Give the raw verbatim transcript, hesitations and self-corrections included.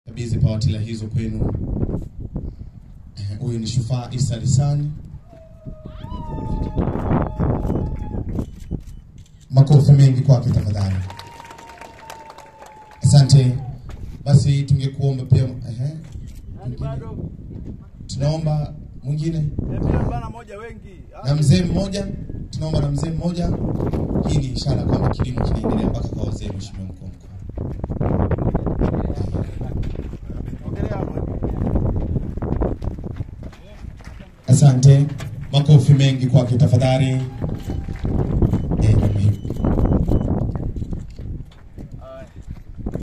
Kabizi pawatila hizo kwenu. Huyu ni Shufaa Isa Lisani. Makofi mengi kwake tafadhali. Asante. Basi tungekuomba pia ehe. Tunaomba mwingine. Bana moja wengi. Na mzee mmoja, tunaomba na mzee mmoja. Hii ni ishara kwamba kilimo kinaendelea mpaka kwa wazee, mheshimiwa mkuu wa mkoa. Asante. Makofi mengi kwake tafadhali. Eh,